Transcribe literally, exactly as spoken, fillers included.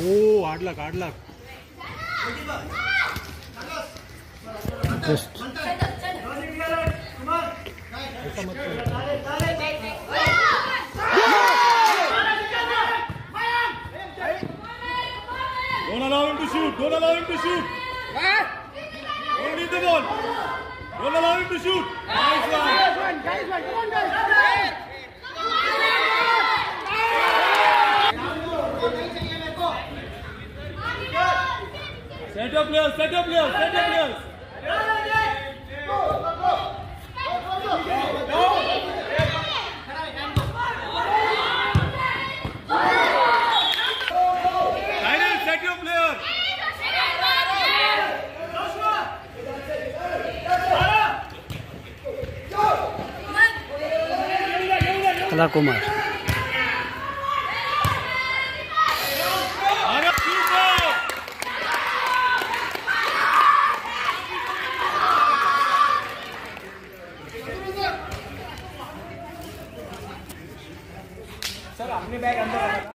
ओ आठ लाख आठ lakh just Don't allow him to shoot. Don't allow him to shoot. Don't leave the ball. Don't allow him to shoot. Nice one. Guys, one, guys, one. Come on, guys. Set your players. Set your players. Set your players. Final. Set your player. कला Kumar sir अपने bag अंदर